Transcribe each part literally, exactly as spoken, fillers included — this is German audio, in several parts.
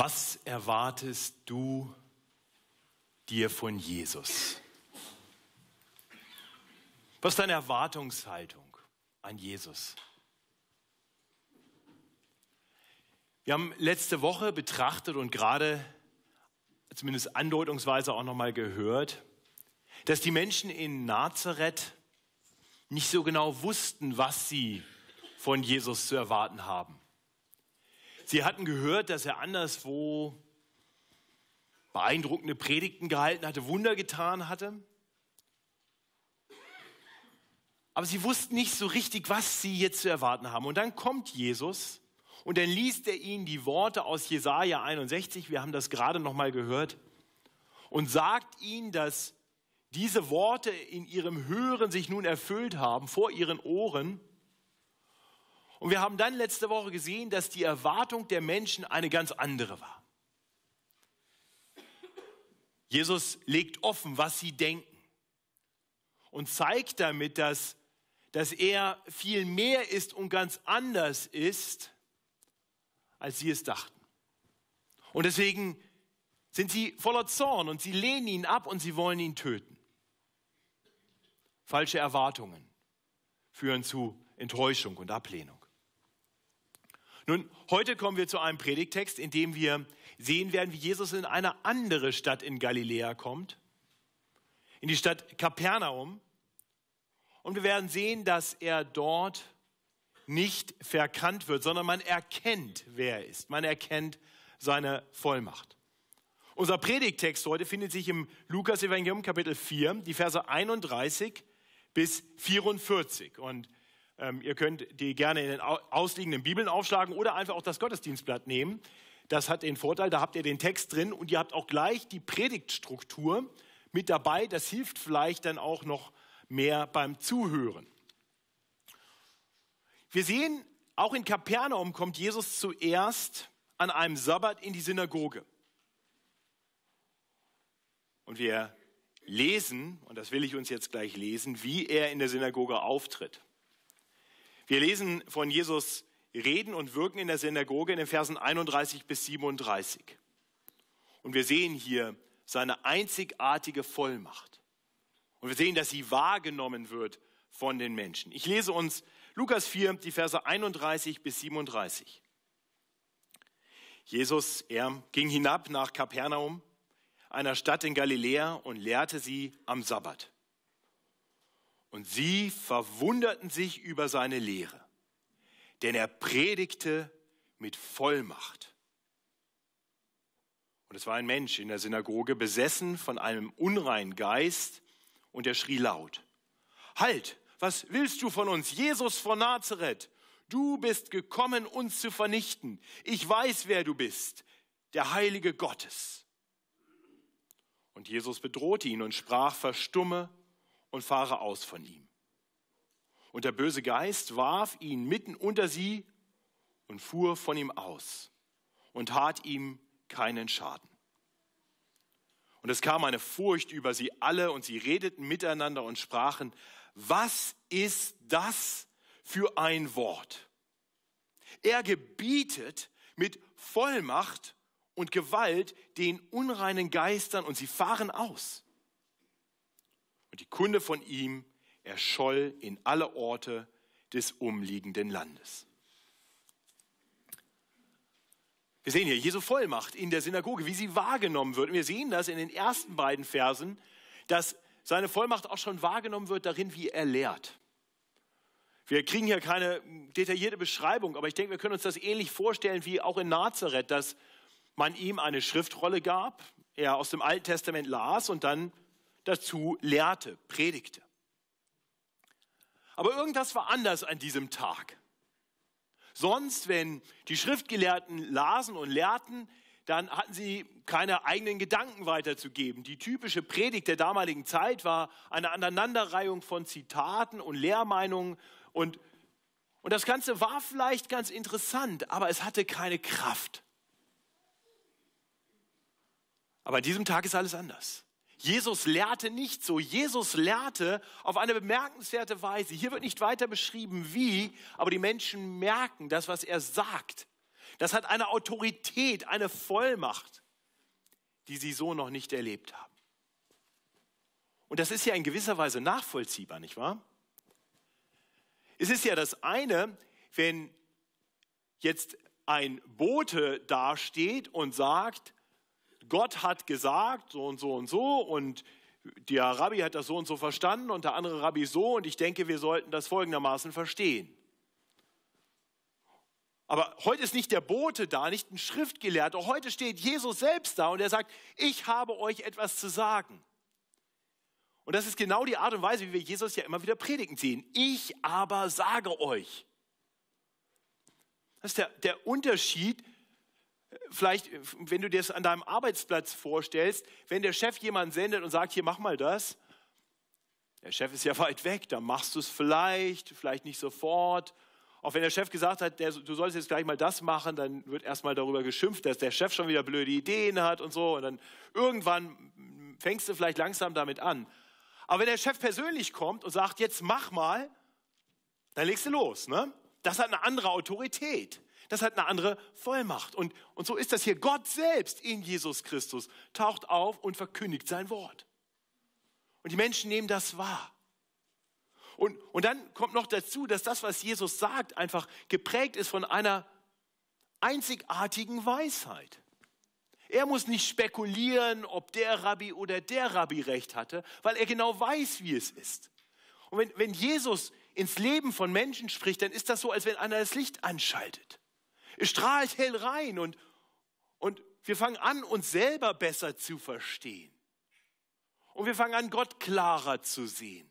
Was erwartest du dir von Jesus? Was ist deine Erwartungshaltung an Jesus? Wir haben letzte Woche betrachtet und gerade zumindest andeutungsweise auch nochmal gehört, dass die Menschen in Nazareth nicht so genau wussten, was sie von Jesus zu erwarten haben. Sie hatten gehört, dass er anderswo beeindruckende Predigten gehalten hatte, Wunder getan hatte. Aber sie wussten nicht so richtig, was sie jetzt zu erwarten haben. Und dann kommt Jesus und dann liest er ihnen die Worte aus Jesaja einundsechzig, wir haben das gerade noch mal gehört, und sagt ihnen, dass diese Worte in ihrem Hören sich nun erfüllt haben, vor ihren Ohren. Und wir haben dann letzte Woche gesehen, dass die Erwartung der Menschen eine ganz andere war. Jesus legt offen, was sie denken und zeigt damit, dass, dass er viel mehr ist und ganz anders ist, als sie es dachten. Und deswegen sind sie voller Zorn und sie lehnen ihn ab und sie wollen ihn töten. Falsche Erwartungen führen zu Enttäuschung und Ablehnung. Nun, heute kommen wir zu einem Predigttext, in dem wir sehen werden, wie Jesus in eine andere Stadt in Galiläa kommt, in die Stadt Kapernaum. Und wir werden sehen, dass er dort nicht verkannt wird, sondern man erkennt, wer er ist. Man erkennt seine Vollmacht. Unser Predigttext heute findet sich im Lukas-Evangelium Kapitel vier, die Verse einunddreißig bis vierundvierzig. Und ähm, ihr könnt die gerne in den ausliegenden Bibeln aufschlagen oder einfach auch das Gottesdienstblatt nehmen. Das hat den Vorteil, da habt ihr den Text drin und ihr habt auch gleich die Predigtstruktur mit dabei. Das hilft vielleicht dann auch noch mehr beim Zuhören. Wir sehen, auch in Kapernaum kommt Jesus zuerst an einem Sabbat in die Synagoge. Und wir lesen, und das will ich uns jetzt gleich lesen, wie er in der Synagoge auftritt. Wir lesen von Jesus Reden und Wirken in der Synagoge in den Versen einunddreißig bis siebenunddreißig. Und wir sehen hier seine einzigartige Vollmacht. Und wir sehen, dass sie wahrgenommen wird von den Menschen. Ich lese uns Lukas vier, die Verse einunddreißig bis siebenunddreißig. Jesus, er ging hinab nach Kapernaum, einer Stadt in Galiläa, und lehrte sie am Sabbat. Und sie verwunderten sich über seine Lehre, denn er predigte mit Vollmacht. Und es war ein Mensch in der Synagoge, besessen von einem unreinen Geist, und er schrie laut: Halt, was willst du von uns, Jesus von Nazareth? Du bist gekommen, uns zu vernichten. Ich weiß, wer du bist, der Heilige Gottes. Und Jesus bedrohte ihn und sprach: Verstumme und fahre aus von ihm. Und der böse Geist warf ihn mitten unter sie und fuhr von ihm aus und tat ihm keinen Schaden. Und es kam eine Furcht über sie alle und sie redeten miteinander und sprachen: Was ist das für ein Wort? Er gebietet mit Vollmacht und Gewalt den unreinen Geistern und sie fahren aus. Und die Kunde von ihm erscholl in alle Orte des umliegenden Landes. Wir sehen hier Jesu Vollmacht in der Synagoge, wie sie wahrgenommen wird. Und wir sehen das in den ersten beiden Versen, dass seine Vollmacht auch schon wahrgenommen wird darin, wie er lehrt. Wir kriegen hier keine detaillierte Beschreibung, aber ich denke, wir können uns das ähnlich vorstellen wie auch in Nazareth, dass man ihm eine Schriftrolle gab, er aus dem Alten Testament las und dann dazu lehrte, predigte. Aber irgendwas war anders an diesem Tag. Sonst, wenn die Schriftgelehrten lasen und lehrten, dann hatten sie keine eigenen Gedanken weiterzugeben. Die typische Predigt der damaligen Zeit war eine Aneinanderreihung von Zitaten und Lehrmeinungen. Und, und das Ganze war vielleicht ganz interessant, aber es hatte keine Kraft. Aber an diesem Tag ist alles anders. Jesus lehrte nicht so. Jesus lehrte auf eine bemerkenswerte Weise. Hier wird nicht weiter beschrieben, wie, aber die Menschen merken das, was er sagt. Das hat eine Autorität, eine Vollmacht, die sie so noch nicht erlebt haben. Und das ist ja in gewisser Weise nachvollziehbar, nicht wahr? Es ist ja das eine, wenn jetzt ein Bote dasteht und sagt, Gott hat gesagt, so und so und so, und der Rabbi hat das so und so verstanden und der andere Rabbi so, und ich denke, wir sollten das folgendermaßen verstehen. Aber heute ist nicht der Bote da, nicht ein Schriftgelehrter, heute steht Jesus selbst da und er sagt, ich habe euch etwas zu sagen. Und das ist genau die Art und Weise, wie wir Jesus ja immer wieder predigen sehen. Ich aber sage euch. Das ist der, der Unterschied, vielleicht, wenn du dir das an deinem Arbeitsplatz vorstellst, wenn der Chef jemanden sendet und sagt, hier, mach mal das. Der Chef ist ja weit weg, dann machst du es vielleicht, vielleicht nicht sofort. Auch wenn der Chef gesagt hat, der, du solltest jetzt gleich mal das machen, dann wird erstmal darüber geschimpft, dass der Chef schon wieder blöde Ideen hat und so. Und dann irgendwann fängst du vielleicht langsam damit an. Aber wenn der Chef persönlich kommt und sagt, jetzt mach mal, dann legst du los. Ne? Das hat eine andere Autorität. Das hat eine andere Vollmacht. Und, und so ist das hier. Gott selbst in Jesus Christus taucht auf und verkündigt sein Wort. Und die Menschen nehmen das wahr. Und, und dann kommt noch dazu, dass das, was Jesus sagt, einfach geprägt ist von einer einzigartigen Weisheit. Er muss nicht spekulieren, ob der Rabbi oder der Rabbi recht hatte, weil er genau weiß, wie es ist. Und wenn, wenn Jesus ins Leben von Menschen spricht, dann ist das so, als wenn einer das Licht anschaltet. Es strahlt hell rein und, und wir fangen an, uns selber besser zu verstehen. Und wir fangen an, Gott klarer zu sehen.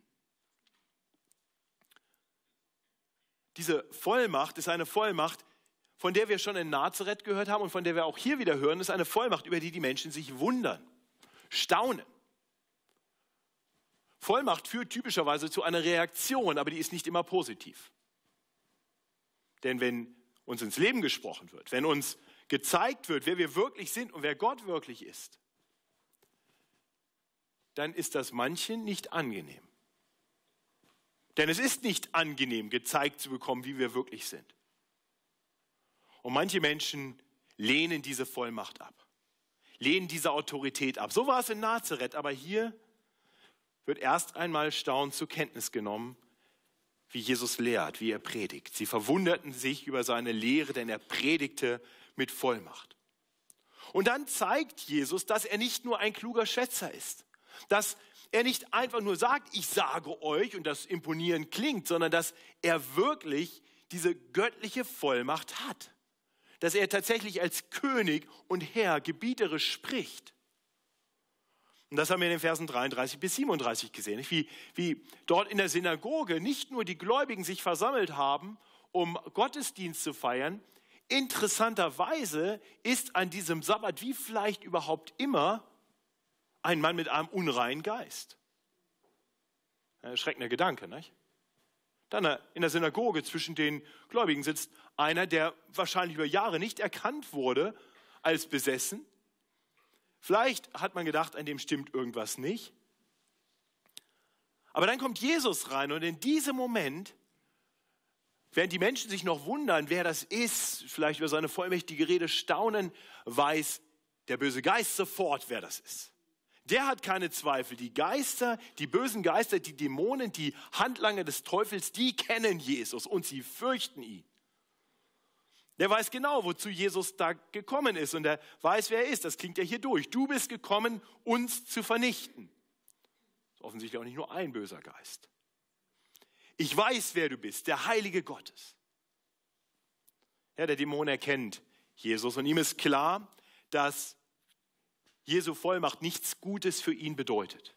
Diese Vollmacht ist eine Vollmacht, von der wir schon in Nazareth gehört haben und von der wir auch hier wieder hören, ist eine Vollmacht, über die die Menschen sich wundern, staunen. Vollmacht führt typischerweise zu einer Reaktion, aber die ist nicht immer positiv. Denn wenn uns ins Leben gesprochen wird, wenn uns gezeigt wird, wer wir wirklich sind und wer Gott wirklich ist, dann ist das manchen nicht angenehm. Denn es ist nicht angenehm, gezeigt zu bekommen, wie wir wirklich sind. Und manche Menschen lehnen diese Vollmacht ab, lehnen diese Autorität ab. So war es in Nazareth, aber hier wird erst einmal staunend zur Kenntnis genommen, wie Jesus lehrt, wie er predigt. Sie verwunderten sich über seine Lehre, denn er predigte mit Vollmacht. Und dann zeigt Jesus, dass er nicht nur ein kluger Schwätzer ist, dass er nicht einfach nur sagt, ich sage euch, und das imponierend klingt, sondern dass er wirklich diese göttliche Vollmacht hat. Dass er tatsächlich als König und Herr gebieterisch spricht. Und das haben wir in den Versen dreiunddreißig bis siebenunddreißig gesehen. Wie, wie dort in der Synagoge nicht nur die Gläubigen sich versammelt haben, um Gottesdienst zu feiern. Interessanterweise ist an diesem Sabbat, wie vielleicht überhaupt immer, ein Mann mit einem unreinen Geist. Ein erschreckender Gedanke, nicht? Dann in der Synagoge zwischen den Gläubigen sitzt einer, der wahrscheinlich über Jahre nicht erkannt wurde als besessen. Vielleicht hat man gedacht, an dem stimmt irgendwas nicht. Aber dann kommt Jesus rein und in diesem Moment, während die Menschen sich noch wundern, wer das ist, vielleicht über seine vollmächtige Rede staunen, weiß der böse Geist sofort, wer das ist. Der hat keine Zweifel. Die Geister, die bösen Geister, die Dämonen, die Handlanger des Teufels, die kennen Jesus und sie fürchten ihn. Der weiß genau, wozu Jesus da gekommen ist und er weiß, wer er ist. Das klingt ja hier durch. Du bist gekommen, uns zu vernichten. Das ist offensichtlich auch nicht nur ein böser Geist. Ich weiß, wer du bist, der Heilige Gottes. Ja, der Dämon erkennt Jesus und ihm ist klar, dass Jesu Vollmacht nichts Gutes für ihn bedeutet.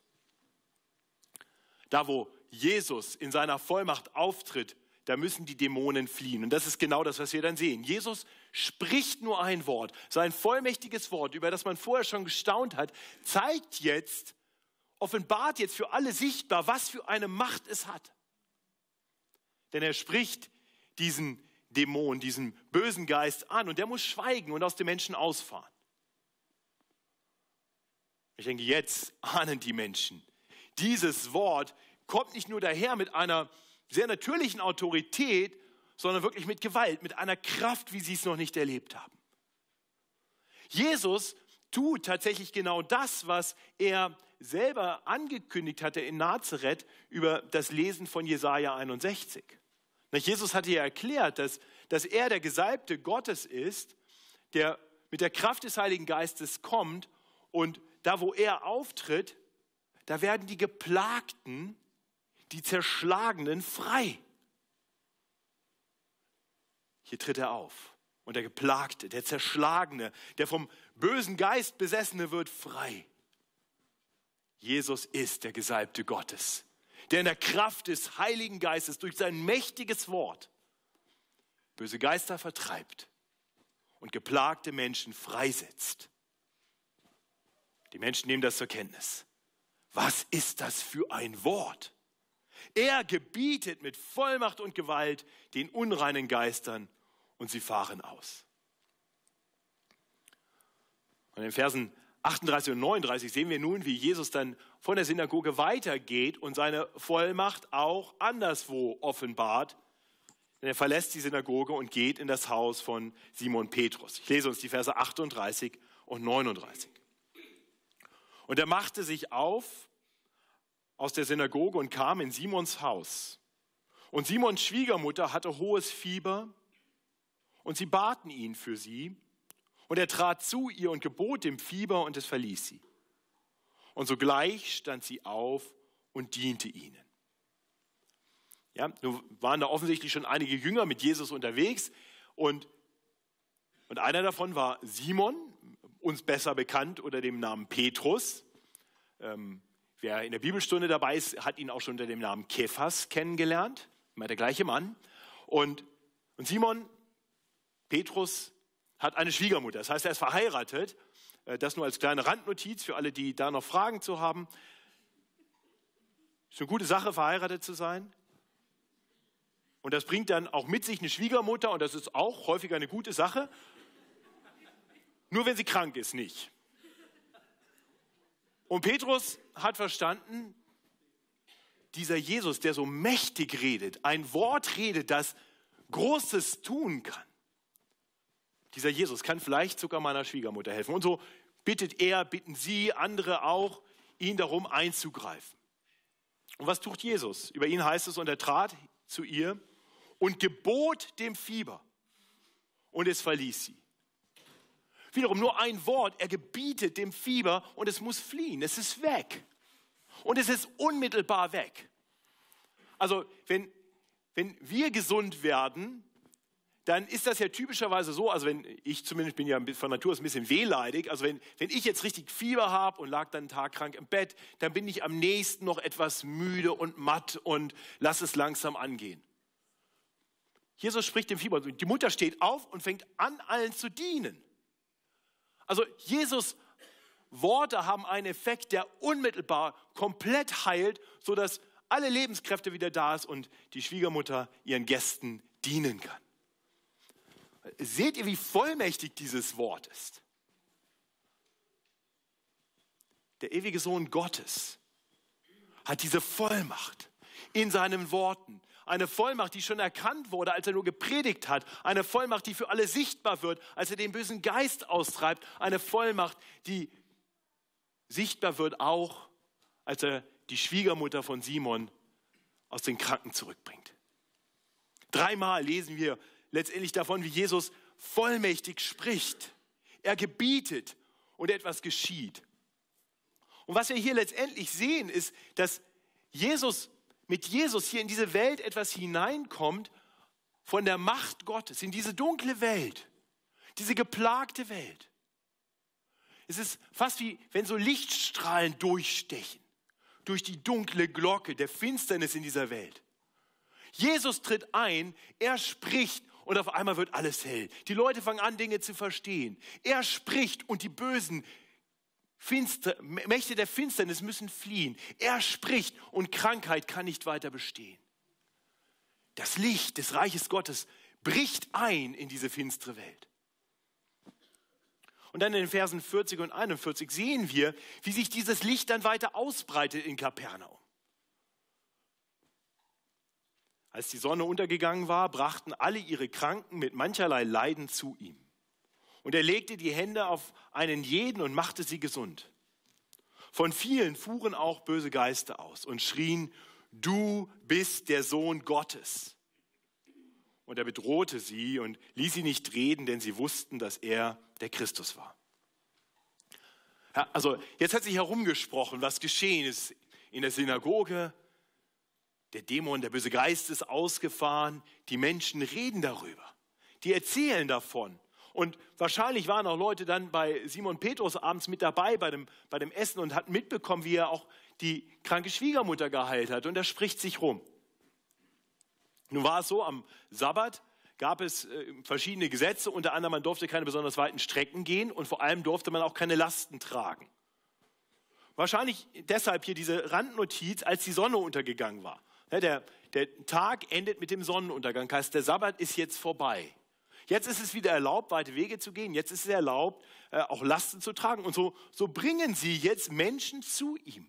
Da, wo Jesus in seiner Vollmacht auftritt, da müssen die Dämonen fliehen. Und das ist genau das, was wir dann sehen. Jesus spricht nur ein Wort. Sein vollmächtiges Wort, über das man vorher schon gestaunt hat, zeigt jetzt, offenbart jetzt für alle sichtbar, was für eine Macht es hat. Denn er spricht diesen Dämon, diesen bösen Geist an und der muss schweigen und aus dem Menschen ausfahren. Ich denke, jetzt ahnen die Menschen, dieses Wort kommt nicht nur daher mit einer sehr natürlichen Autorität, sondern wirklich mit Gewalt, mit einer Kraft, wie sie es noch nicht erlebt haben. Jesus tut tatsächlich genau das, was er selber angekündigt hatte in Nazareth über das Lesen von Jesaja einundsechzig. Jesus hatte ja erklärt, dass, dass er der Gesalbte Gottes ist, der mit der Kraft des Heiligen Geistes kommt, und da, wo er auftritt, da werden die Geplagten, die Zerschlagenen frei. Hier tritt er auf und der Geplagte, der Zerschlagene, der vom bösen Geist Besessene wird frei. Jesus ist der Gesalbte Gottes, der in der Kraft des Heiligen Geistes durch sein mächtiges Wort böse Geister vertreibt und geplagte Menschen freisetzt. Die Menschen nehmen das zur Kenntnis. Was ist das für ein Wort? Er gebietet mit Vollmacht und Gewalt den unreinen Geistern und sie fahren aus. Und in Versen achtunddreißig und neununddreißig sehen wir nun, wie Jesus dann von der Synagoge weitergeht und seine Vollmacht auch anderswo offenbart. Denn er verlässt die Synagoge und geht in das Haus von Simon Petrus. Ich lese uns die Verse achtunddreißig und neununddreißig. Und er machte sich auf aus der Synagoge und kam in Simons Haus. Und Simons Schwiegermutter hatte hohes Fieber und sie baten ihn für sie. Und er trat zu ihr und gebot dem Fieber und es verließ sie. Und sogleich stand sie auf und diente ihnen. Ja, nun waren da offensichtlich schon einige Jünger mit Jesus unterwegs und, und einer davon war Simon, uns besser bekannt unter dem Namen Petrus. Ähm, wer in der Bibelstunde dabei ist, hat ihn auch schon unter dem Namen Kephas kennengelernt, immer der gleiche Mann. Und, und Simon, Petrus, hat eine Schwiegermutter, das heißt, er ist verheiratet. Das nur als kleine Randnotiz für alle, die da noch Fragen zu haben. Ist eine gute Sache, verheiratet zu sein. Und das bringt dann auch mit sich eine Schwiegermutter und das ist auch häufiger eine gute Sache. Nur wenn sie krank ist, nicht. Und Petrus hat verstanden, dieser Jesus, der so mächtig redet, ein Wort redet, das Großes tun kann. Dieser Jesus kann vielleicht sogar meiner Schwiegermutter helfen. Und so bittet er, bitten sie, andere auch, ihn darum einzugreifen. Und was tut Jesus? Über ihn heißt es, und er trat zu ihr und gebot dem Fieber. Und es verließ sie. Wiederum nur ein Wort, er gebietet dem Fieber und es muss fliehen, es ist weg. Und es ist unmittelbar weg. Also wenn, wenn wir gesund werden, dann ist das ja typischerweise so, also wenn ich zumindest bin ja von Natur aus ein bisschen wehleidig, also wenn, wenn ich jetzt richtig Fieber habe und lag dann einen Tag krank im Bett, dann bin ich am nächsten noch etwas müde und matt und lass es langsam angehen. Jesus spricht dem Fieber, die Mutter steht auf und fängt an, allen zu dienen. Also Jesus Worte haben einen Effekt, der unmittelbar komplett heilt, sodass alle Lebenskräfte wieder da ist und die Schwiegermutter ihren Gästen dienen kann. Seht ihr, wie vollmächtig dieses Wort ist? Der ewige Sohn Gottes hat diese Vollmacht in seinen Worten. Eine Vollmacht, die schon erkannt wurde, als er nur gepredigt hat. Eine Vollmacht, die für alle sichtbar wird, als er den bösen Geist austreibt. Eine Vollmacht, die sichtbar wird auch, als er die Schwiegermutter von Simon aus den Kranken zurückbringt. Dreimal lesen wir letztendlich davon, wie Jesus vollmächtig spricht. Er gebietet und etwas geschieht. Und was wir hier letztendlich sehen, ist, dass Jesus mit Jesus hier in diese Welt etwas hineinkommt von der Macht Gottes, in diese dunkle Welt, diese geplagte Welt. Es ist fast wie wenn so Lichtstrahlen durchstechen, durch die dunkle Glocke der Finsternis in dieser Welt. Jesus tritt ein, er spricht und auf einmal wird alles hell. Die Leute fangen an, Dinge zu verstehen. Er spricht und die bösen Finster, Mächte der Finsternis müssen fliehen. Er spricht und Krankheit kann nicht weiter bestehen. Das Licht des Reiches Gottes bricht ein in diese finstere Welt. Und dann in den Versen vierzig und einundvierzig sehen wir, wie sich dieses Licht dann weiter ausbreitet in Kapernaum. Als die Sonne untergegangen war, brachten alle ihre Kranken mit mancherlei Leiden zu ihm. Und er legte die Hände auf einen jeden und machte sie gesund. Von vielen fuhren auch böse Geister aus und schrien: Du bist der Sohn Gottes. Und er bedrohte sie und ließ sie nicht reden, denn sie wussten, dass er der Christus war. Ja, also jetzt hat sich herumgesprochen, was geschehen ist in der Synagoge. Der Dämon, der böse Geist ist ausgefahren. Die Menschen reden darüber. Die erzählen davon. Und wahrscheinlich waren auch Leute dann bei Simon Petrus abends mit dabei bei dem, bei dem Essen und hatten mitbekommen, wie er auch die kranke Schwiegermutter geheilt hat. Und das spricht sich rum. Nun war es so, am Sabbat gab es äh, verschiedene Gesetze. Unter anderem, man durfte keine besonders weiten Strecken gehen und vor allem durfte man auch keine Lasten tragen. Wahrscheinlich deshalb hier diese Randnotiz, als die Sonne untergegangen war. Ja, der, der Tag endet mit dem Sonnenuntergang, heißt, der Sabbat ist jetzt vorbei. Jetzt ist es wieder erlaubt, weite Wege zu gehen. Jetzt ist es erlaubt, äh, auch Lasten zu tragen. Und so, so bringen sie jetzt Menschen zu ihm.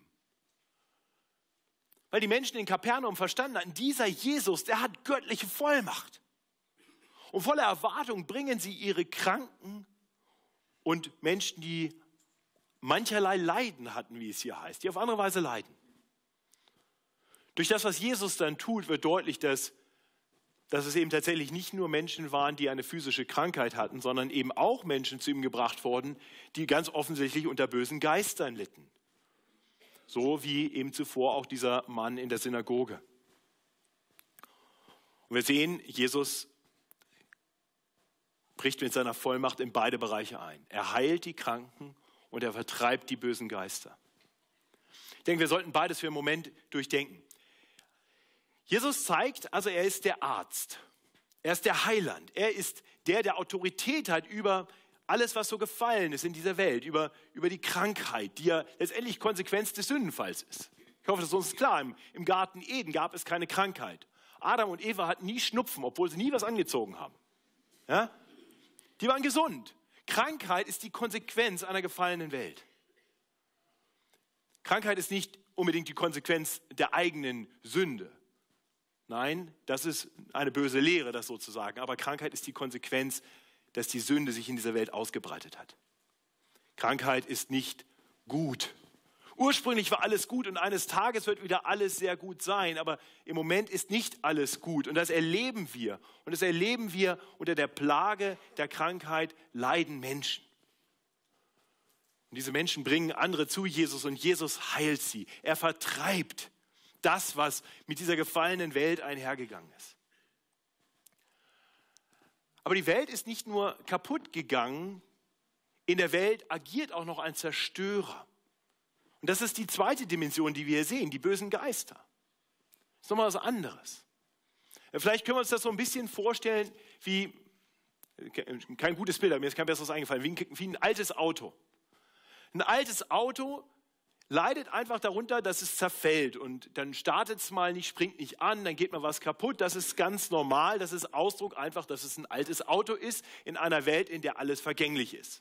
Weil die Menschen in Kapernaum verstanden hatten, dieser Jesus, der hat göttliche Vollmacht. Und voller Erwartung bringen sie ihre Kranken und Menschen, die mancherlei Leiden hatten, wie es hier heißt, die auf andere Weise leiden. Durch das, was Jesus dann tut, wird deutlich, dass, dass es eben tatsächlich nicht nur Menschen waren, die eine physische Krankheit hatten, sondern eben auch Menschen zu ihm gebracht wurden, die ganz offensichtlich unter bösen Geistern litten. So wie eben zuvor auch dieser Mann in der Synagoge. Und wir sehen, Jesus bricht mit seiner Vollmacht in beide Bereiche ein. Er heilt die Kranken und er vertreibt die bösen Geister. Ich denke, wir sollten beides für einen Moment durchdenken. Jesus zeigt, also er ist der Arzt. Er ist der Heiland. Er ist der, der Autorität hat über alles, was so gefallen ist in dieser Welt, über, über die Krankheit, die ja letztendlich Konsequenz des Sündenfalls ist. Ich hoffe, das ist uns klar. Im, im Garten Eden gab es keine Krankheit. Adam und Eva hatten nie Schnupfen, obwohl sie nie was angezogen haben. Ja? Die waren gesund. Krankheit ist die Konsequenz einer gefallenen Welt. Krankheit ist nicht unbedingt die Konsequenz der eigenen Sünde. Nein, das ist eine böse Lehre, das sozusagen. Aber Krankheit ist die Konsequenz, dass die Sünde sich in dieser Welt ausgebreitet hat. Krankheit ist nicht gut. Ursprünglich war alles gut und eines Tages wird wieder alles sehr gut sein. Aber im Moment ist nicht alles gut. Und das erleben wir. Und das erleben wir unter der Plage der Krankheit leiden Menschen. Und diese Menschen bringen andere zu Jesus und Jesus heilt sie. Er vertreibt das, was mit dieser gefallenen Welt einhergegangen ist. Aber die Welt ist nicht nur kaputt gegangen, in der Welt agiert auch noch ein Zerstörer. Und das ist die zweite Dimension, die wir hier sehen, die bösen Geister. Das ist nochmal was anderes. Vielleicht können wir uns das so ein bisschen vorstellen wie, kein gutes Bild, mir ist kein besseres eingefallen, wie ein, wie ein altes Auto. Ein altes Auto leidet einfach darunter, dass es zerfällt und dann startet es mal nicht, springt nicht an, dann geht mal was kaputt. Das ist ganz normal, das ist Ausdruck einfach, dass es ein altes Auto ist in einer Welt, in der alles vergänglich ist.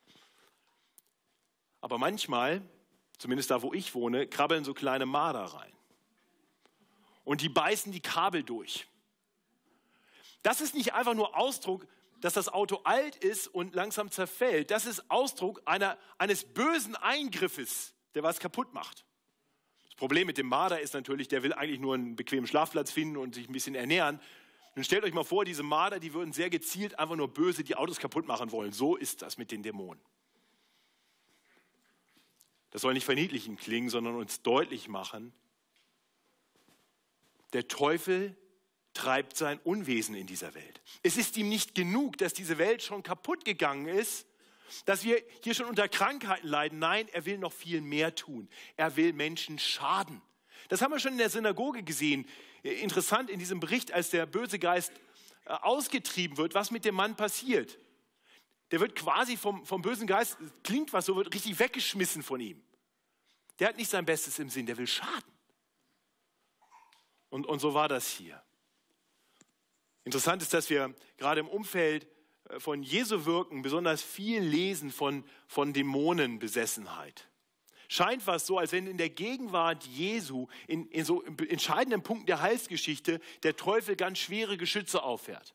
Aber manchmal, zumindest da, wo ich wohne, krabbeln so kleine Marder rein und die beißen die Kabel durch. Das ist nicht einfach nur Ausdruck, dass das Auto alt ist und langsam zerfällt. Das ist Ausdruck einer, eines bösen Eingriffes, der was kaputt macht. Das Problem mit dem Marder ist natürlich, der will eigentlich nur einen bequemen Schlafplatz finden und sich ein bisschen ernähren. Nun stellt euch mal vor, diese Marder, die würden sehr gezielt einfach nur böse die Autos kaputt machen wollen. So ist das mit den Dämonen. Das soll nicht verniedlichend klingen, sondern uns deutlich machen, der Teufel treibt sein Unwesen in dieser Welt. Es ist ihm nicht genug, dass diese Welt schon kaputt gegangen ist, dass wir hier schon unter Krankheiten leiden. Nein, er will noch viel mehr tun. Er will Menschen schaden. Das haben wir schon in der Synagoge gesehen. Interessant in diesem Bericht, als der böse Geist ausgetrieben wird, was mit dem Mann passiert. Der wird quasi vom, vom bösen Geist, klingt was so, wird richtig weggeschmissen von ihm. Der hat nicht sein Bestes im Sinn, der will schaden. Und, und so war das hier. Interessant ist, dass wir gerade im Umfeld von Jesu Wirken besonders viel lesen von, von Dämonenbesessenheit. scheint was so, als wenn in der Gegenwart Jesu, in, in so entscheidenden Punkten der Heilsgeschichte, der Teufel ganz schwere Geschütze auffährt.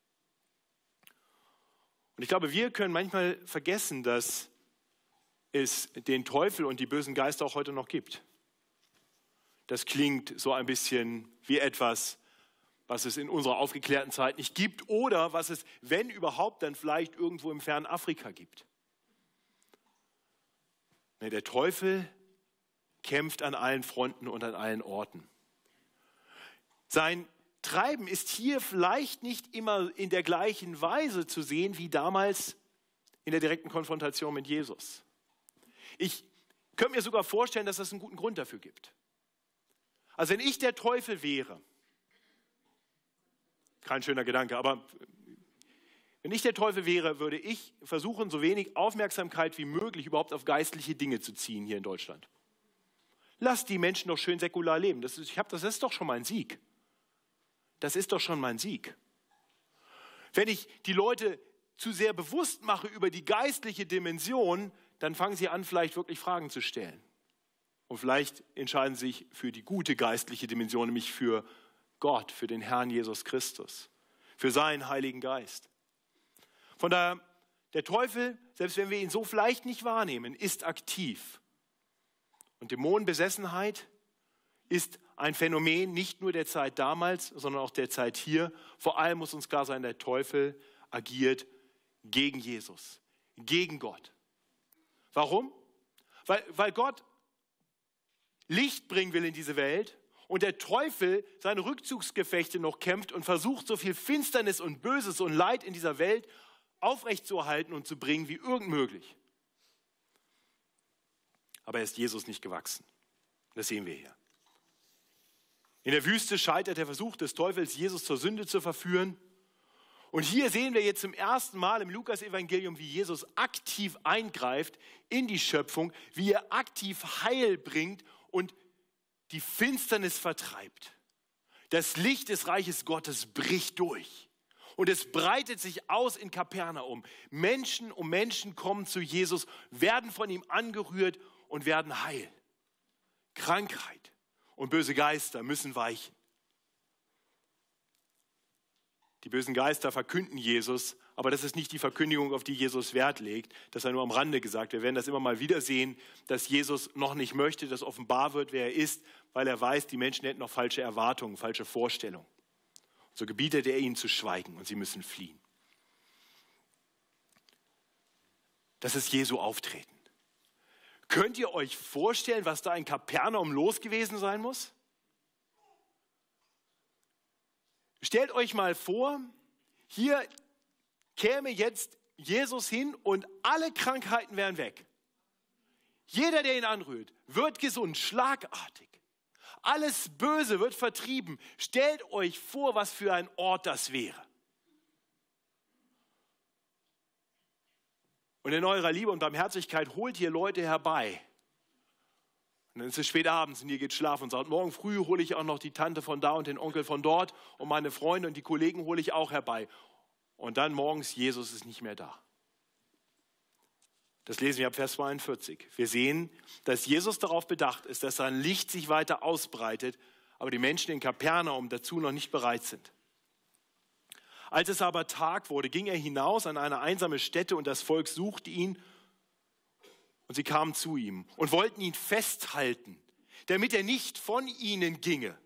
Und ich glaube, wir können manchmal vergessen, dass es den Teufel und die bösen Geister auch heute noch gibt. Das klingt so ein bisschen wie etwas, was es in unserer aufgeklärten Zeit nicht gibt oder was es, wenn überhaupt, dann vielleicht irgendwo im fernen Afrika gibt. Nee, der Teufel kämpft an allen Fronten und an allen Orten. Sein Treiben ist hier vielleicht nicht immer in der gleichen Weise zu sehen wie damals in der direkten Konfrontation mit Jesus. Ich könnte mir sogar vorstellen, dass es einen guten Grund dafür gibt. Also wenn ich der Teufel wäre, kein schöner Gedanke, aber wenn ich der Teufel wäre, würde ich versuchen, so wenig Aufmerksamkeit wie möglich überhaupt auf geistliche Dinge zu ziehen hier in Deutschland. Lass die Menschen doch schön säkular leben. Das ist, ich hab, das ist doch schon mein Sieg. Das ist doch schon mein Sieg. Wenn ich die Leute zu sehr bewusst mache über die geistliche Dimension, dann fangen sie an, vielleicht wirklich Fragen zu stellen. Und vielleicht entscheiden sie sich für die gute geistliche Dimension, nämlich für Gott, für den Herrn Jesus Christus, für seinen Heiligen Geist. Von daher, der Teufel, selbst wenn wir ihn so vielleicht nicht wahrnehmen, ist aktiv. Und Dämonenbesessenheit ist ein Phänomen nicht nur der Zeit damals, sondern auch der Zeit hier. Vor allem muss uns klar sein, der Teufel agiert gegen Jesus, gegen Gott. Warum? Weil, weil Gott Licht bringen will in diese Welt und der Teufel seine Rückzugsgefechte noch kämpft und versucht, so viel Finsternis und Böses und Leid in dieser Welt aufrechtzuerhalten und zu bringen wie irgend möglich. Aber er ist Jesus nicht gewachsen. Das sehen wir hier. In der Wüste scheitert der Versuch des Teufels, Jesus zur Sünde zu verführen. Und hier sehen wir jetzt zum ersten Mal im Lukas-Evangelium, wie Jesus aktiv eingreift in die Schöpfung, wie er aktiv Heil bringt und die Finsternis vertreibt. Das Licht des Reiches Gottes bricht durch und es breitet sich aus in Kapernaum. Menschen um Menschen kommen zu Jesus, werden von ihm angerührt und werden heil. Krankheit und böse Geister müssen weichen. Die bösen Geister verkünden Jesus, aber das ist nicht die Verkündigung, auf die Jesus Wert legt. Das sei nur am Rande gesagt. Wir werden das immer mal wieder sehen, dass Jesus noch nicht möchte, dass offenbar wird, wer er ist, weil er weiß, die Menschen hätten noch falsche Erwartungen, falsche Vorstellungen. So gebietet er ihnen zu schweigen und sie müssen fliehen. Das ist Jesu Auftreten. Könnt ihr euch vorstellen, was da in Kapernaum los gewesen sein muss? Stellt euch mal vor, hier käme jetzt Jesus hin und alle Krankheiten wären weg. Jeder, der ihn anrührt, wird gesund, schlagartig. Alles Böse wird vertrieben. Stellt euch vor, was für ein Ort das wäre. Und in eurer Liebe und Barmherzigkeit holt ihr Leute herbei. Und dann ist es spät abends und ihr geht schlafen und sagt, morgen früh hole ich auch noch die Tante von da und den Onkel von dort und meine Freunde und die Kollegen hole ich auch herbei. Und dann morgens, Jesus ist nicht mehr da. Das lesen wir ab Vers zweiundvierzig. Wir sehen, dass Jesus darauf bedacht ist, dass sein Licht sich weiter ausbreitet, aber die Menschen in Kapernaum dazu noch nicht bereit sind. Als es aber Tag wurde, ging er hinaus an eine einsame Stätte und das Volk suchte ihn. Und sie kamen zu ihm und wollten ihn festhalten, damit er nicht von ihnen ginge.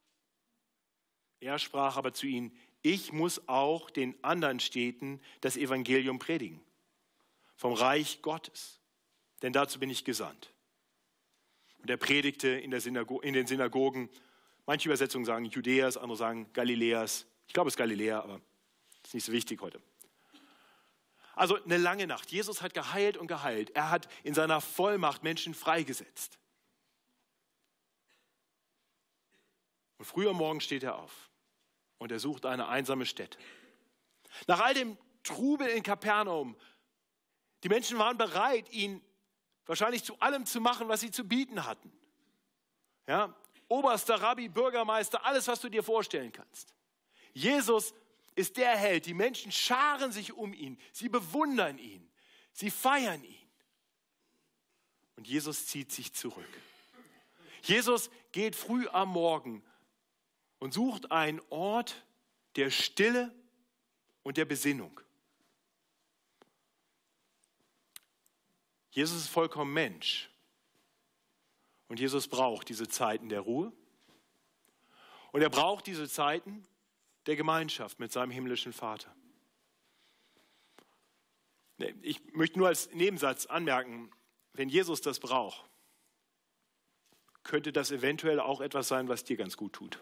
Er sprach aber zu ihnen, ich muss auch den anderen Städten das Evangelium predigen, vom Reich Gottes, denn dazu bin ich gesandt. Und er predigte in, der Synago- in den Synagogen, manche Übersetzungen sagen Judäas, andere sagen Galiläas. Ich glaube, es ist Galiläa, aber das ist nicht so wichtig heute. Also eine lange Nacht. Jesus hat geheilt und geheilt. Er hat in seiner Vollmacht Menschen freigesetzt. Und früh am Morgen steht er auf und er sucht eine einsame Stätte. Nach all dem Trubel in Kapernaum, die Menschen waren bereit, ihn wahrscheinlich zu allem zu machen, was sie zu bieten hatten. Ja, Oberster, Rabbi, Bürgermeister, alles, was du dir vorstellen kannst. Jesus ist der Held. Die Menschen scharen sich um ihn. Sie bewundern ihn. Sie feiern ihn. Und Jesus zieht sich zurück. Jesus geht früh am Morgen und sucht einen Ort der Stille und der Besinnung. Jesus ist vollkommen Mensch. Und Jesus braucht diese Zeiten der Ruhe. Und er braucht diese Zeiten der Gemeinschaft mit seinem himmlischen Vater. Ich möchte nur als Nebensatz anmerken, wenn Jesus das braucht, könnte das eventuell auch etwas sein, was dir ganz gut tut.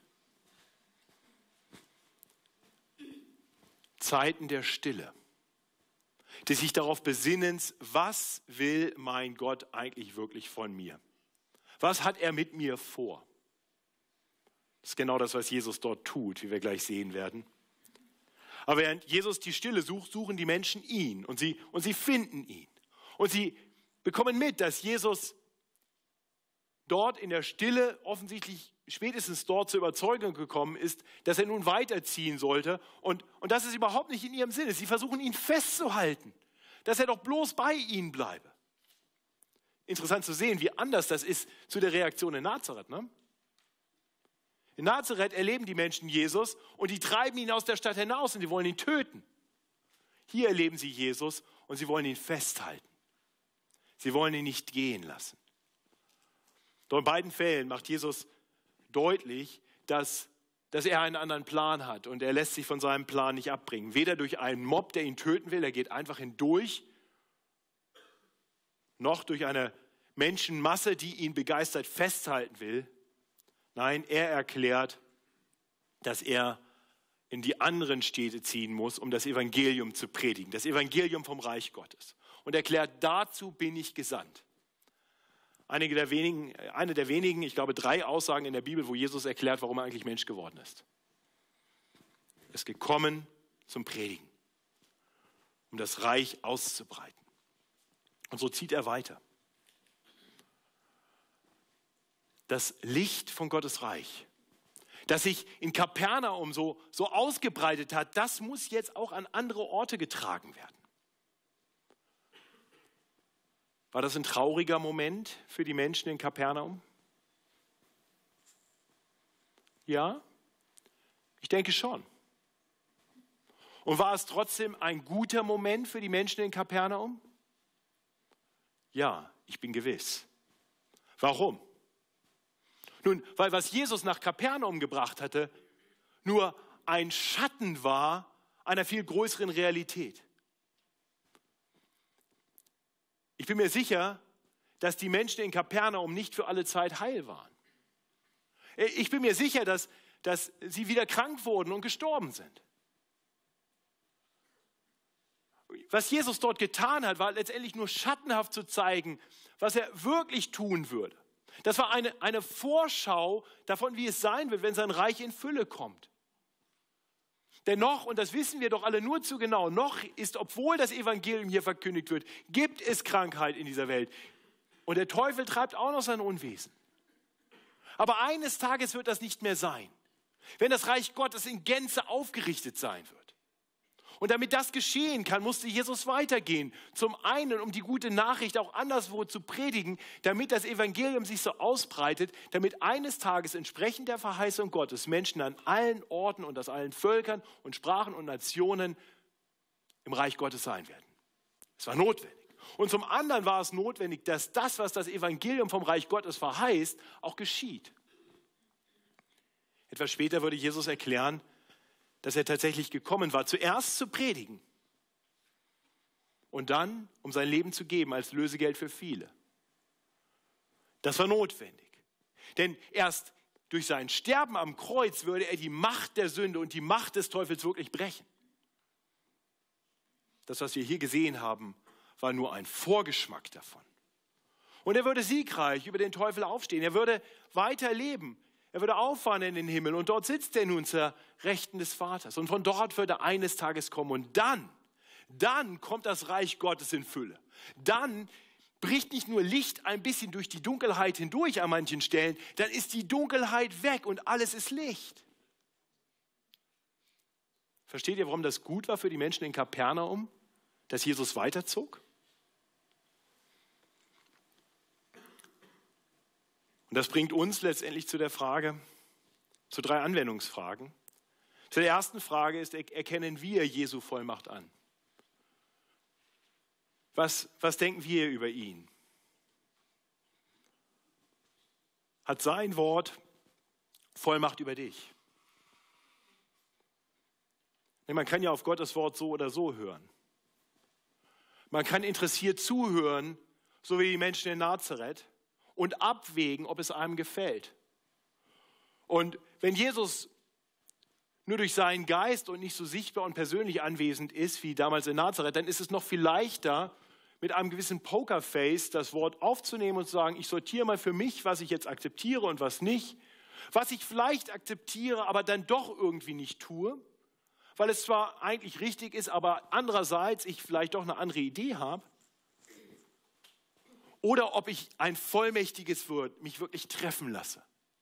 Zeiten der Stille, des sich darauf Besinnens, was will mein Gott eigentlich wirklich von mir? Was hat er mit mir vor? Das ist genau das, was Jesus dort tut, wie wir gleich sehen werden. Aber während Jesus die Stille sucht, suchen die Menschen ihn und sie, und sie finden ihn. Und sie bekommen mit, dass Jesus dort in der Stille offensichtlich spätestens dort zur Überzeugung gekommen ist, dass er nun weiterziehen sollte. Und, und das ist überhaupt nicht in ihrem Sinne. Sie versuchen ihn festzuhalten, dass er doch bloß bei ihnen bleibe. Interessant zu sehen, wie anders das ist zu der Reaktion in Nazareth, ne? In Nazareth erleben die Menschen Jesus und die treiben ihn aus der Stadt hinaus und die wollen ihn töten. Hier erleben sie Jesus und sie wollen ihn festhalten. Sie wollen ihn nicht gehen lassen. Doch in beiden Fällen macht Jesus deutlich, dass, dass er einen anderen Plan hat und er lässt sich von seinem Plan nicht abbringen. Weder durch einen Mob, der ihn töten will, er geht einfach hindurch, noch durch eine Menschenmasse, die ihn begeistert festhalten will. Nein, er erklärt, dass er in die anderen Städte ziehen muss, um das Evangelium zu predigen, das Evangelium vom Reich Gottes. Und erklärt, dazu bin ich gesandt. Einige der wenigen, eine der wenigen, ich glaube drei Aussagen in der Bibel, wo Jesus erklärt, warum er eigentlich Mensch geworden ist. Er ist gekommen zum Predigen, um das Reich auszubreiten. Und so zieht er weiter. Das Licht von Gottes Reich, das sich in Kapernaum so, so ausgebreitet hat, das muss jetzt auch an andere Orte getragen werden. War das ein trauriger Moment für die Menschen in Kapernaum? Ja, ich denke schon. Und war es trotzdem ein guter Moment für die Menschen in Kapernaum? Ja, ich bin gewiss. Warum? Nun, weil was Jesus nach Kapernaum gebracht hatte, nur ein Schatten war einer viel größeren Realität. Ich bin mir sicher, dass die Menschen in Kapernaum nicht für alle Zeit heil waren. Ich bin mir sicher, dass, dass sie wieder krank wurden und gestorben sind. Was Jesus dort getan hat, war letztendlich nur schattenhaft zu zeigen, was er wirklich tun würde. Das war eine, eine Vorschau davon, wie es sein wird, wenn sein Reich in Fülle kommt. Denn noch, und das wissen wir doch alle nur zu genau, noch ist, obwohl das Evangelium hier verkündigt wird, gibt es Krankheit in dieser Welt. Und der Teufel treibt auch noch sein Unwesen. Aber eines Tages wird das nicht mehr sein, wenn das Reich Gottes in Gänze aufgerichtet sein wird. Und damit das geschehen kann, musste Jesus weitergehen. Zum einen, um die gute Nachricht auch anderswo zu predigen, damit das Evangelium sich so ausbreitet, damit eines Tages entsprechend der Verheißung Gottes Menschen an allen Orten und aus allen Völkern und Sprachen und Nationen im Reich Gottes sein werden. Es war notwendig. Und zum anderen war es notwendig, dass das, was das Evangelium vom Reich Gottes verheißt, auch geschieht. Etwas später würde Jesus erklären, dass er tatsächlich gekommen war, zuerst zu predigen und dann, um sein Leben zu geben als Lösegeld für viele. Das war notwendig. Denn erst durch sein Sterben am Kreuz würde er die Macht der Sünde und die Macht des Teufels wirklich brechen. Das, was wir hier gesehen haben, war nur ein Vorgeschmack davon. Und er würde siegreich über den Teufel aufstehen. Er würde weiterleben. Er würde auffahren in den Himmel und dort sitzt er nun zur Rechten des Vaters. Und von dort würde er eines Tages kommen. Und dann, dann kommt das Reich Gottes in Fülle. Dann bricht nicht nur Licht ein bisschen durch die Dunkelheit hindurch an manchen Stellen, dann ist die Dunkelheit weg und alles ist Licht. Versteht ihr, warum das gut war für die Menschen in Kapernaum, dass Jesus weiterzog? Und das bringt uns letztendlich zu der Frage, zu drei Anwendungsfragen. Zu der ersten Frage ist, erkennen wir Jesu Vollmacht an? Was, was denken wir über ihn? Hat sein Wort Vollmacht über dich? Man kann ja auf Gottes Wort so oder so hören. Man kann interessiert zuhören, so wie die Menschen in Nazareth, und abwägen, ob es einem gefällt. Und wenn Jesus nur durch seinen Geist und nicht so sichtbar und persönlich anwesend ist wie damals in Nazareth, dann ist es noch viel leichter, mit einem gewissen Pokerface das Wort aufzunehmen und zu sagen, ich sortiere mal für mich, was ich jetzt akzeptiere und was nicht. Was ich vielleicht akzeptiere, aber dann doch irgendwie nicht tue, weil es zwar eigentlich richtig ist, aber andererseits ich vielleicht doch eine andere Idee habe. Oder ob ich ein vollmächtiges Wort mich wirklich treffen lasse.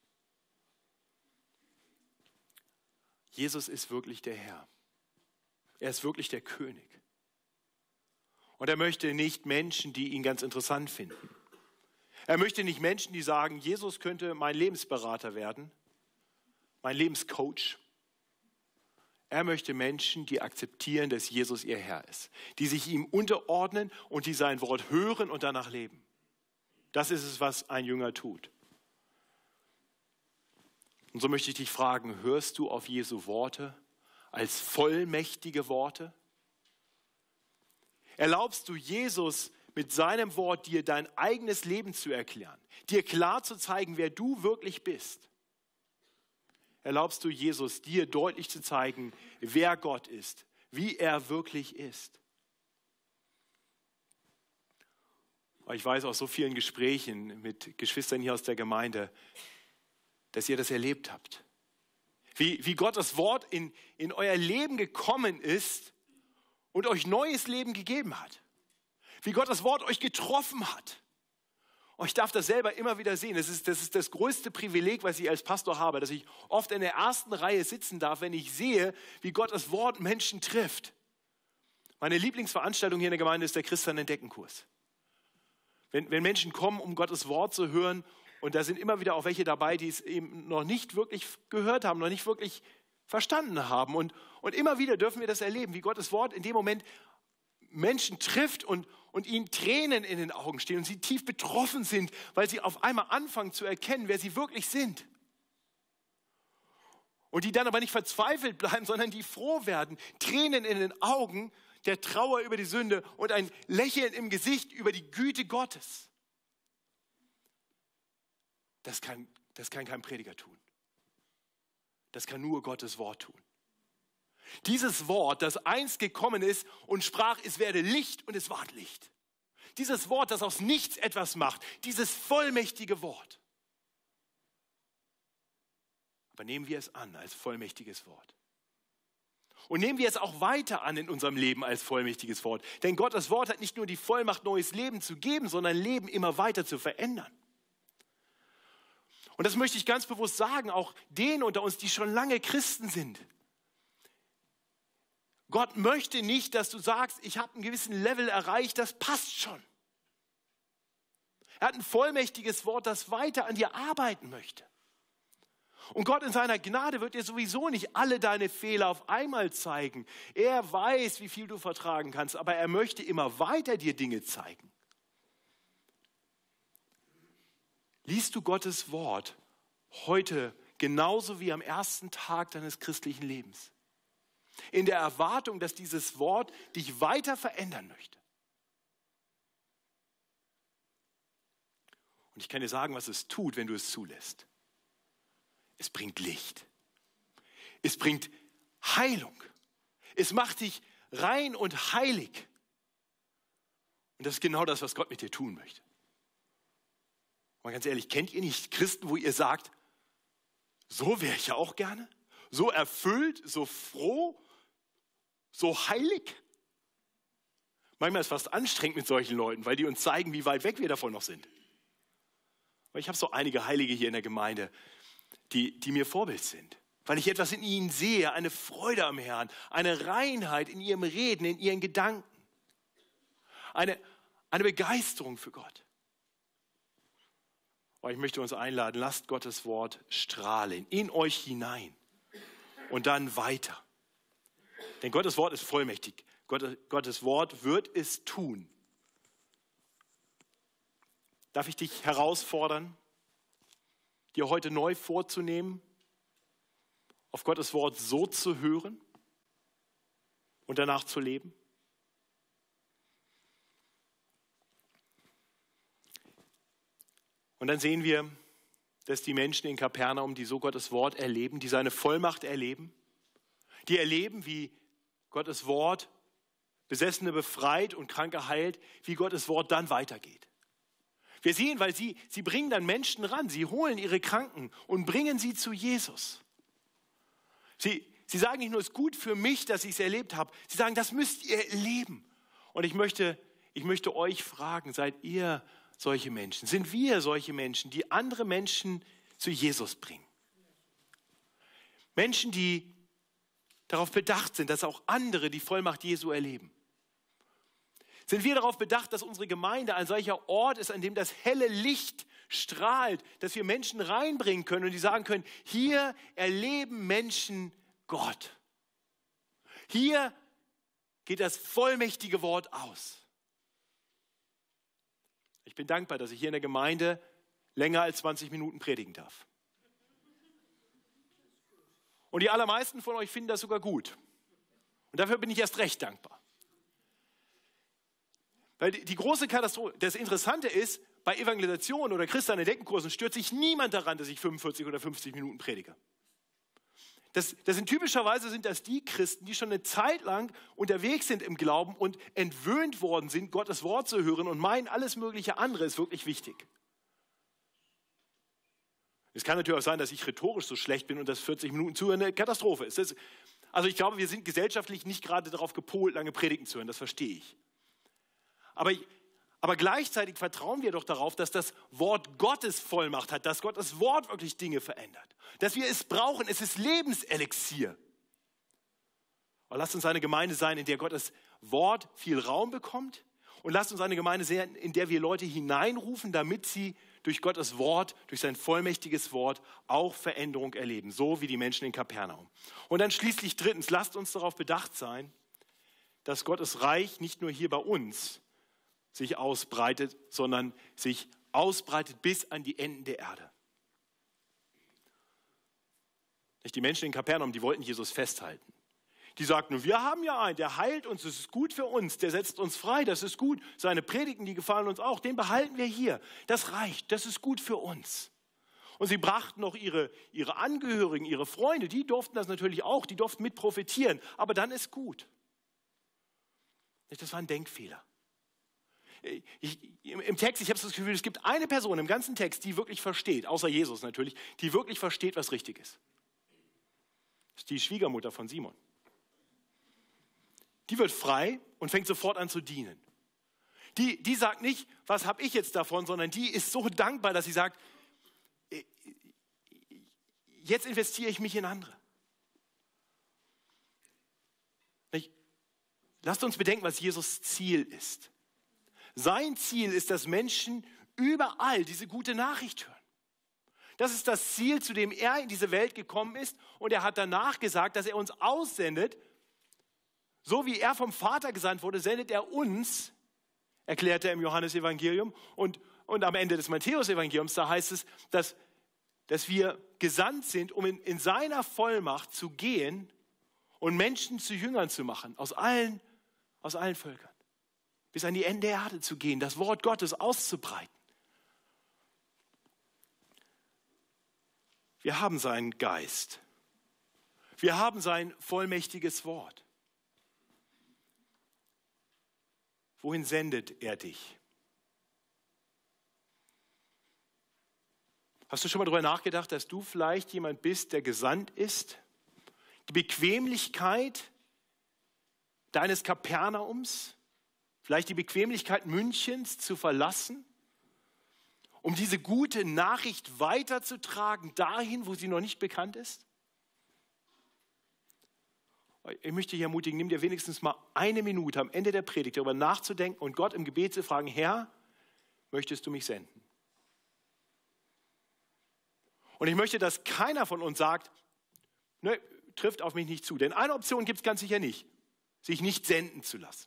Jesus ist wirklich der Herr. Er ist wirklich der König. Und er möchte nicht Menschen, die ihn ganz interessant finden. Er möchte nicht Menschen, die sagen, Jesus könnte mein Lebensberater werden, mein Lebenscoach. Er möchte Menschen, die akzeptieren, dass Jesus ihr Herr ist, die sich ihm unterordnen und die sein Wort hören und danach leben. Das ist es, was ein Jünger tut. Und so möchte ich dich fragen, hörst du auf Jesu Worte als vollmächtige Worte? Erlaubst du Jesus mit seinem Wort dir dein eigenes Leben zu erklären, dir klar zu zeigen, wer du wirklich bist? Erlaubst du Jesus dir deutlich zu zeigen, wer Gott ist, wie er wirklich ist? Ich weiß aus so vielen Gesprächen mit Geschwistern hier aus der Gemeinde, dass ihr das erlebt habt. Wie, wie Gott das Wort in, in euer Leben gekommen ist und euch neues Leben gegeben hat. Wie Gott das Wort euch getroffen hat. Und ich darf das selber immer wieder sehen. Das ist, das ist das größte Privileg, was ich als Pastor habe, dass ich oft in der ersten Reihe sitzen darf, wenn ich sehe, wie Gott das Wort Menschen trifft. Meine Lieblingsveranstaltung hier in der Gemeinde ist der Christen-Entdecken-Kurs. Wenn, wenn Menschen kommen, um Gottes Wort zu hören, und da sind immer wieder auch welche dabei, die es eben noch nicht wirklich gehört haben, noch nicht wirklich verstanden haben. Und, und immer wieder dürfen wir das erleben, wie Gottes Wort in dem Moment Menschen trifft und, und ihnen Tränen in den Augen stehen und sie tief betroffen sind, weil sie auf einmal anfangen zu erkennen, wer sie wirklich sind. Und die dann aber nicht verzweifelt bleiben, sondern die froh werden, Tränen in den Augen, der Trauer über die Sünde und ein Lächeln im Gesicht über die Güte Gottes. Das kann, das kann kein Prediger tun. Das kann nur Gottes Wort tun. Dieses Wort, das einst gekommen ist und sprach, es werde Licht und es ward Licht. Dieses Wort, das aus nichts etwas macht, dieses vollmächtige Wort. Aber nehmen wir es an als vollmächtiges Wort. Und nehmen wir es auch weiter an in unserem Leben als vollmächtiges Wort. Denn Gottes Wort hat nicht nur die Vollmacht, neues Leben zu geben, sondern Leben immer weiter zu verändern. Und das möchte ich ganz bewusst sagen, auch denen unter uns, die schon lange Christen sind. Gott möchte nicht, dass du sagst, ich habe einen gewissen Level erreicht, das passt schon. Er hat ein vollmächtiges Wort, das weiter an dir arbeiten möchte. Und Gott in seiner Gnade wird dir sowieso nicht alle deine Fehler auf einmal zeigen. Er weiß, wie viel du vertragen kannst, aber er möchte immer weiter dir Dinge zeigen. Liest du Gottes Wort heute genauso wie am ersten Tag deines christlichen Lebens? In der Erwartung, dass dieses Wort dich weiter verändern möchte. Und ich kann dir sagen, was es tut, wenn du es zulässt. Es bringt Licht. Es bringt Heilung. Es macht dich rein und heilig. Und das ist genau das, was Gott mit dir tun möchte. Mal ganz ehrlich, kennt ihr nicht Christen, wo ihr sagt, so wäre ich ja auch gerne? So erfüllt, so froh, so heilig? Manchmal ist es fast anstrengend mit solchen Leuten, weil die uns zeigen, wie weit weg wir davon noch sind. Weil ich habe so einige Heilige hier in der Gemeinde, die, die mir Vorbild sind. Weil ich etwas in ihnen sehe, eine Freude am Herrn, eine Reinheit in ihrem Reden, in ihren Gedanken. Eine, eine Begeisterung für Gott. Aber ich möchte uns einladen, lasst Gottes Wort strahlen in euch hinein und dann weiter. Denn Gottes Wort ist vollmächtig. Gottes Wort wird es tun. Darf ich dich herausfordern, dir heute neu vorzunehmen, auf Gottes Wort so zu hören und danach zu leben? Und dann sehen wir, dass die Menschen in Kapernaum, die so Gottes Wort erleben, die seine Vollmacht erleben, die erleben, wie Gottes Wort Besessene befreit und Kranke heilt, wie Gottes Wort dann weitergeht. Wir sehen, weil sie, sie bringen dann Menschen ran, sie holen ihre Kranken und bringen sie zu Jesus. Sie, sie sagen nicht nur, es ist gut für mich, dass ich es erlebt habe, sie sagen, das müsst ihr erleben. Und ich möchte, ich möchte euch fragen, seid ihr solche Menschen? Sind wir solche Menschen, die andere Menschen zu Jesus bringen? Menschen, die darauf bedacht sind, dass auch andere die Vollmacht Jesu erleben. Sind wir darauf bedacht, dass unsere Gemeinde ein solcher Ort ist, an dem das helle Licht strahlt, dass wir Menschen reinbringen können und die sagen können, hier erleben Menschen Gott. Hier geht das vollmächtige Wort aus. Ich bin dankbar, dass ich hier in der Gemeinde länger als zwanzig Minuten predigen darf. Und die allermeisten von euch finden das sogar gut. Und dafür bin ich erst recht dankbar. Weil die große Katastrophe, das Interessante ist, bei Evangelisation oder Christen in Deckenkursen stört sich niemand daran, dass ich fünfundvierzig oder fünfzig Minuten predige. Das, das sind typischerweise sind das die Christen, die schon eine Zeit lang unterwegs sind im Glauben und entwöhnt worden sind, Gottes Wort zu hören und meinen, alles mögliche andere ist wirklich wichtig. Es kann natürlich auch sein, dass ich rhetorisch so schlecht bin und dass vierzig Minuten zuhören eine Katastrophe ist. Das, also ich glaube, wir sind gesellschaftlich nicht gerade darauf gepolt, lange Predigten zu hören, das verstehe ich. Aber, aber gleichzeitig vertrauen wir doch darauf, dass das Wort Gottes Vollmacht hat, dass Gottes Wort wirklich Dinge verändert. Dass wir es brauchen, es ist Lebenselixier. Und lasst uns eine Gemeinde sein, in der Gottes Wort viel Raum bekommt. Und lasst uns eine Gemeinde sein, in der wir Leute hineinrufen, damit sie durch Gottes Wort, durch sein vollmächtiges Wort auch Veränderung erleben. So wie die Menschen in Kapernaum. Und dann schließlich drittens, lasst uns darauf bedacht sein, dass Gottes Reich nicht nur hier bei uns sich ausbreitet, sondern sich ausbreitet bis an die Enden der Erde. Die Menschen in Kapernaum, die wollten Jesus festhalten. Die sagten, wir haben ja einen, der heilt uns, das ist gut für uns, der setzt uns frei, das ist gut. Seine Predigten, die gefallen uns auch, den behalten wir hier. Das reicht, das ist gut für uns. Und sie brachten noch ihre, ihre Angehörigen, ihre Freunde, die durften das natürlich auch, die durften mit profitieren, aber dann ist gut. Das war ein Denkfehler. Ich, Im Text, ich habe das Gefühl, es gibt eine Person im ganzen Text, die wirklich versteht, außer Jesus natürlich, die wirklich versteht, was richtig ist. Das ist die Schwiegermutter von Simon. Die wird frei und fängt sofort an zu dienen. Die, die sagt nicht, was habe ich jetzt davon, sondern die ist so dankbar, dass sie sagt, jetzt investiere ich mich in andere. Lasst uns bedenken, was Jesus Ziel ist. Sein Ziel ist, dass Menschen überall diese gute Nachricht hören. Das ist das Ziel, zu dem er in diese Welt gekommen ist. Und er hat danach gesagt, dass er uns aussendet. So wie er vom Vater gesandt wurde, sendet er uns, erklärt er im Johannesevangelium. Und, und am Ende des Matthäusevangeliums, da heißt es, dass, dass wir gesandt sind, um in, in seiner Vollmacht zu gehen und Menschen zu Jüngern zu machen, aus allen, aus allen Völkern. Bis an die Ende der Erde zu gehen, das Wort Gottes auszubreiten. Wir haben seinen Geist. Wir haben sein vollmächtiges Wort. Wohin sendet er dich? Hast du schon mal darüber nachgedacht, dass du vielleicht jemand bist, der gesandt ist? Die Bequemlichkeit deines Kapernaums, vielleicht die Bequemlichkeit Münchens zu verlassen, um diese gute Nachricht weiterzutragen, dahin, wo sie noch nicht bekannt ist? Ich möchte dich ermutigen, nimm dir wenigstens mal eine Minute am Ende der Predigt darüber nachzudenken und Gott im Gebet zu fragen, Herr, möchtest du mich senden? Und ich möchte, dass keiner von uns sagt, ne, trifft auf mich nicht zu. Denn eine Option gibt es ganz sicher nicht, sich nicht senden zu lassen.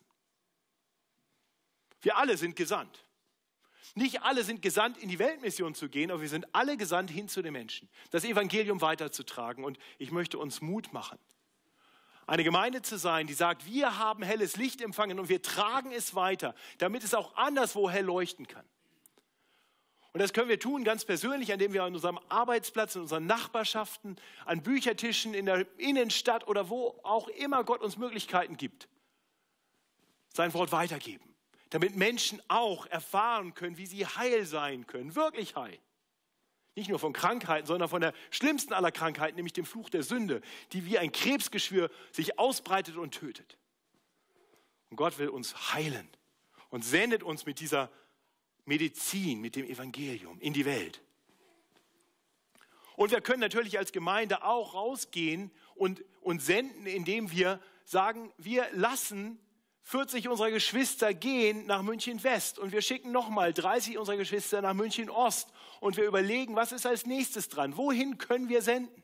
Wir alle sind gesandt. Nicht alle sind gesandt, in die Weltmission zu gehen, aber wir sind alle gesandt hin zu den Menschen, das Evangelium weiterzutragen. Und ich möchte uns Mut machen, eine Gemeinde zu sein, die sagt, wir haben helles Licht empfangen und wir tragen es weiter, damit es auch anderswo hell leuchten kann. Und das können wir tun ganz persönlich, indem wir an unserem Arbeitsplatz, in unseren Nachbarschaften, an Büchertischen, in der Innenstadt oder wo auch immer Gott uns Möglichkeiten gibt, sein Wort weitergeben. Damit Menschen auch erfahren können, wie sie heil sein können, wirklich heil. Nicht nur von Krankheiten, sondern von der schlimmsten aller Krankheiten, nämlich dem Fluch der Sünde, die wie ein Krebsgeschwür sich ausbreitet und tötet. Und Gott will uns heilen und sendet uns mit dieser Medizin, mit dem Evangelium in die Welt. Und wir können natürlich als Gemeinde auch rausgehen und, und senden, indem wir sagen, wir lassen vierzig unserer Geschwister gehen nach München West und wir schicken nochmal dreißig unserer Geschwister nach München Ost und wir überlegen, was ist als nächstes dran? Wohin können wir senden?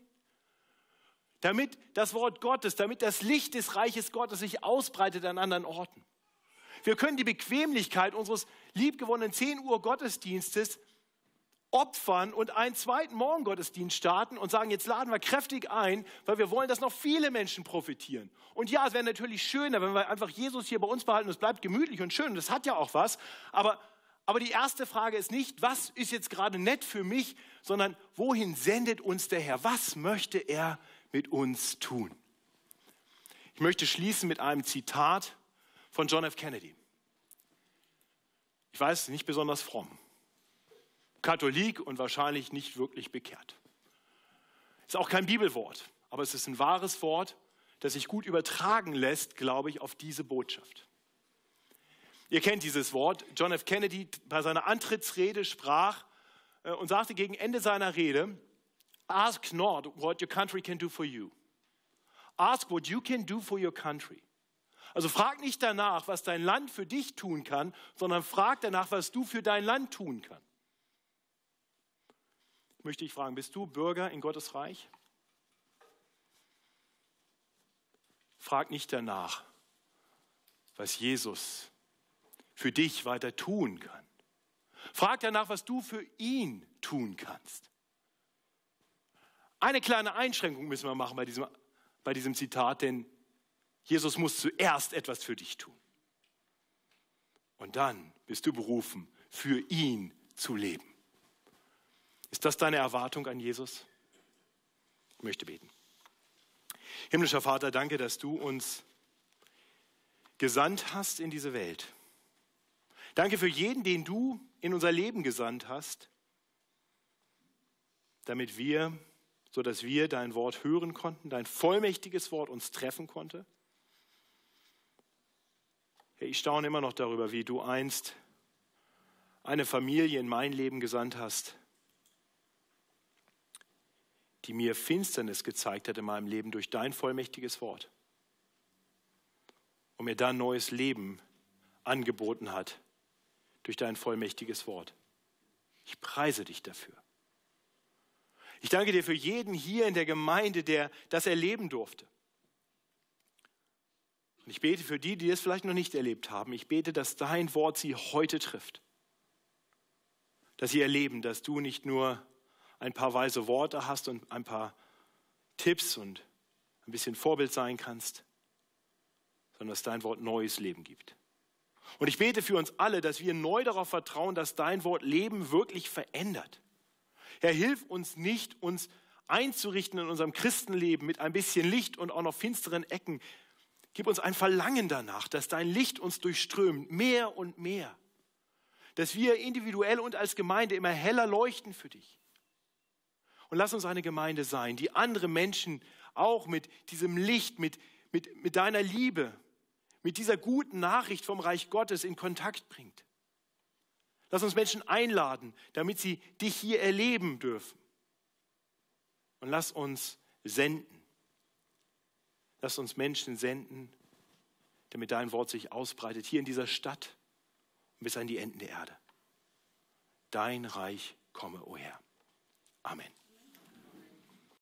Damit das Wort Gottes, damit das Licht des Reiches Gottes sich ausbreitet an anderen Orten. Wir können die Bequemlichkeit unseres liebgewonnenen zehn Uhr Gottesdienstes opfern und einen zweiten Morgengottesdienst starten und sagen, jetzt laden wir kräftig ein, weil wir wollen, dass noch viele Menschen profitieren. Und ja, es wäre natürlich schöner, wenn wir einfach Jesus hier bei uns behalten und es bleibt gemütlich und schön und das hat ja auch was. Aber, aber die erste Frage ist nicht, was ist jetzt gerade nett für mich, sondern wohin sendet uns der Herr? Was möchte er mit uns tun? Ich möchte schließen mit einem Zitat von John F. Kennedy. Ich weiß, nicht besonders fromm. Katholik und wahrscheinlich nicht wirklich bekehrt. Ist auch kein Bibelwort, aber es ist ein wahres Wort, das sich gut übertragen lässt, glaube ich, auf diese Botschaft. Ihr kennt dieses Wort. John F. Kennedy bei seiner Antrittsrede sprach äh, und sagte gegen Ende seiner Rede, ask not what your country can do for you. Ask what you can do for your country. Also frag nicht danach, was dein Land für dich tun kann, sondern frag danach, was du für dein Land tun kannst. Möchte ich fragen, bist du Bürger in Gottes Reich? Frag nicht danach, was Jesus für dich weiter tun kann. Frag danach, was du für ihn tun kannst. Eine kleine Einschränkung müssen wir machen bei diesem, bei diesem Zitat, denn Jesus muss zuerst etwas für dich tun. Und dann bist du berufen, für ihn zu leben. Ist das deine Erwartung an Jesus? Ich möchte beten. Himmlischer Vater, danke, dass du uns gesandt hast in diese Welt. Danke für jeden, den du in unser Leben gesandt hast, damit wir, sodass wir dein Wort hören konnten, dein vollmächtiges Wort uns treffen konnte. Herr, ich staune immer noch darüber, wie du einst eine Familie in mein Leben gesandt hast, die mir Finsternis gezeigt hat in meinem Leben durch dein vollmächtiges Wort und mir dann neues Leben angeboten hat durch dein vollmächtiges Wort. Ich preise dich dafür. Ich danke dir für jeden hier in der Gemeinde, der das erleben durfte. Und ich bete für die, die es vielleicht noch nicht erlebt haben. Ich bete, dass dein Wort sie heute trifft. Dass sie erleben, dass du nicht nur ein paar weise Worte hast und ein paar Tipps und ein bisschen Vorbild sein kannst, sondern dass dein Wort neues Leben gibt. Und ich bete für uns alle, dass wir neu darauf vertrauen, dass dein Wort Leben wirklich verändert. Herr, hilf uns nicht, uns einzurichten in unserem Christenleben mit ein bisschen Licht und auch noch finsteren Ecken. Gib uns ein Verlangen danach, dass dein Licht uns durchströmt, mehr und mehr. Dass wir individuell und als Gemeinde immer heller leuchten für dich. Und lass uns eine Gemeinde sein, die andere Menschen auch mit diesem Licht, mit, mit, mit deiner Liebe, mit dieser guten Nachricht vom Reich Gottes in Kontakt bringt. Lass uns Menschen einladen, damit sie dich hier erleben dürfen. Und lass uns senden. Lass uns Menschen senden, damit dein Wort sich ausbreitet, hier in dieser Stadt und bis an die Enden der Erde. Dein Reich komme, o Herr. Amen.